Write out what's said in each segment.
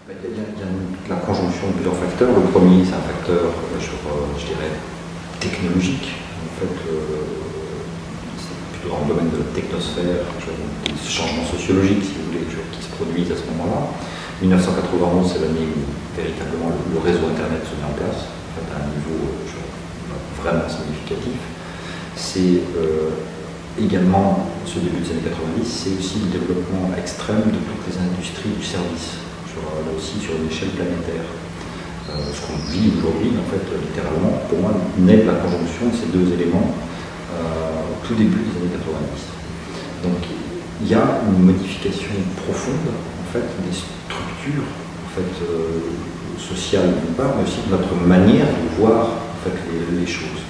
Il y a la conjonction de plusieurs facteurs. Le premier, c'est un facteur, je dirais, technologique. En fait, c'est plutôt dans le domaine de la technosphère, des changements sociologiques, si vous voulez, qui se produisent à ce moment-là. 1991, c'est l'année où véritablement le réseau Internet se met en place, en fait, à un niveau vraiment significatif. C'est également, ce début des années 90, c'est aussi le développement extrême de toutes les industries du service, là aussi sur une échelle planétaire. Ce qu'on vit aujourd'hui, en fait, littéralement, pour moi, naît de la conjonction de ces deux éléments au tout début des années 90. Donc, il y a une modification profonde, en fait, des structures, en fait, sociales d'une part, mais aussi de notre manière de voir, en fait, les choses.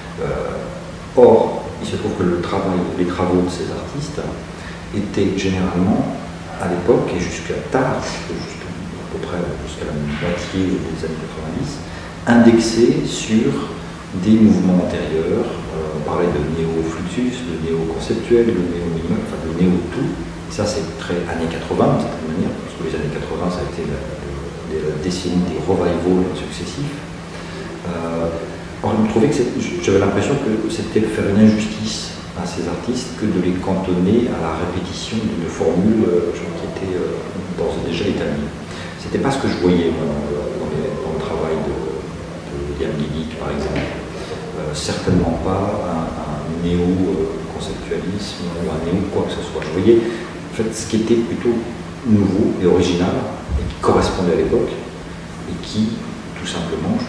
Or, il se trouve que les travaux de ces artistes étaient généralement, à l'époque, et jusqu'à tard, à peu près jusqu'à la moitié des années 90, indexés sur des mouvements antérieurs. On parlait de néo-fluxus, de néo-conceptuel, de néo-minimum, enfin de néo-tout. Et ça, c'est très années 80, d'une certaine manière, parce que les années 80, ça a été la décennie des revivals successifs. Or, je me trouvais que j'avais l'impression que c'était faire une injustice à ces artistes que de les cantonner à la répétition d'une formule qui était d'ores et déjà établie. C'était pas ce que je voyais moi, dans le travail de Liam Gillick, par exemple. Certainement pas un néo-conceptualisme ou un néo quoi que ce soit. Je voyais en fait, ce qui était plutôt nouveau et original et qui correspondait à l'époque et qui, tout simplement,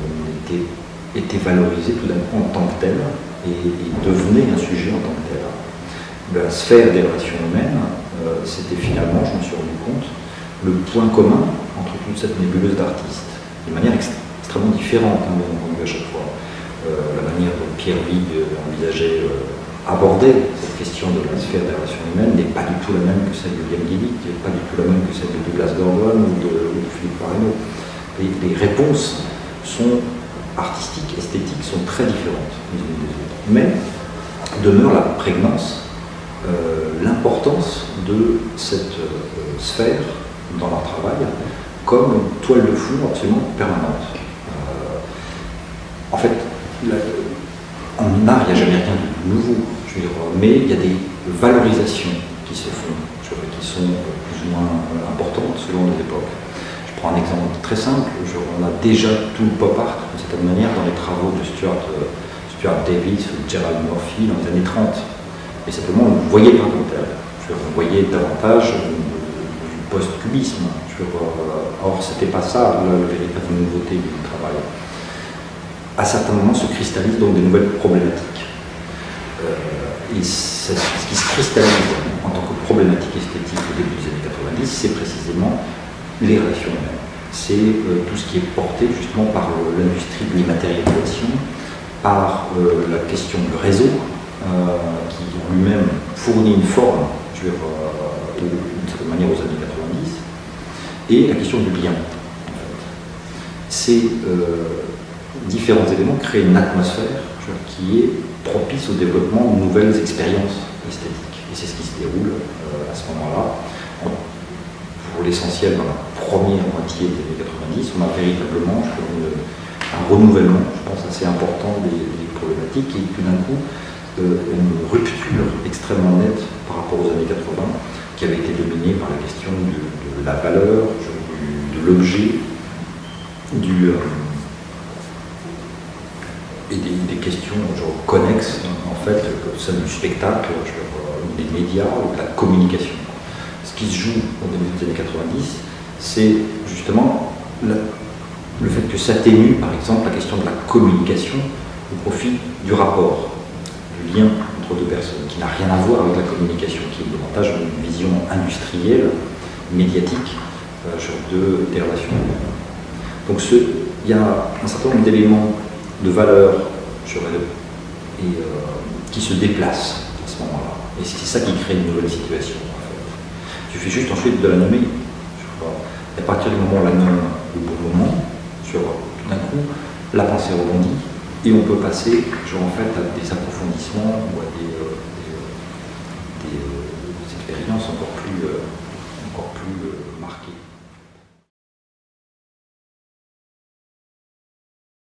était valorisé tout d'un coup en tant que tel et devenait un sujet en tant que tel. La sphère des relations humaines, c'était finalement, je me suis rendu compte, le point commun entre toute cette nébuleuse d'artistes, de manière extrêmement différente, hein, bien entendu, à chaque fois. La manière dont Pierre Wig envisageait aborder cette question de la sphère des relations humaines n'est pas du tout la même que celle de Liam Gillick, n'est pas du tout la même que celle de Douglas Gordon ou de Philippe Parreno. Les réponses sont artistiques, esthétiques, sont très différentes les unes des autres. Mais demeure la prégnance, l'importance de cette sphère dans leur travail comme une toile de fond absolument permanente. En fait, en art, il n'y a jamais rien de nouveau, je veux dire, mais il y a des valorisations qui se font, qui sont plus ou moins importantes selon les époques. Je prends un exemple très simple, on a déjà tout le pop art, de cette manière, dans les travaux de Stuart Davis ou Gerald Murphy dans les années 30. Et simplement, on ne le voyait pas comme tel. On voyait davantage du post-cubisme. Or, ce n'était pas ça la véritable nouveauté du travail. À certains moments se cristallisent donc des nouvelles problématiques. Et ce qui se cristallise en tant que problématique esthétique au début des années 90, c'est précisément les relations humaines. C'est tout ce qui est porté justement par l'industrie de l'immatérialisation, par la question du réseau, qui lui-même fournit une forme, d'une certaine manière, aux années 90, et la question du lien. En fait. Ces différents éléments créent une atmosphère qui est propice au développement de nouvelles expériences esthétiques. Et c'est ce qui se déroule à ce moment-là. Pour l'essentiel, dans la première moitié des années 90, on a véritablement un renouvellement, je pense, assez important des problématiques et tout d'un coup, une rupture extrêmement nette par rapport aux années 80 qui avait été dominée par la question de la valeur, de l'objet, et des questions connexes, en fait, celles du spectacle, des médias ou de la communication. Ce qui se joue au début des années 90, c'est justement le fait que s'atténue, par exemple, la question de la communication au profit du rapport, du lien entre deux personnes, qui n'a rien à voir avec la communication, qui est davantage une vision industrielle, médiatique, des relations humaines. Donc il y a un certain nombre d'éléments de valeur qui se déplacent à ce moment-là. Et c'est ça qui crée une nouvelle situation. En fait. Il suffit juste ensuite de la nommer. Et à partir du moment où on la nomme au bon moment, tout d'un coup, la pensée rebondit et on peut passer en fait, à des approfondissements ou à des expériences encore plus marquées.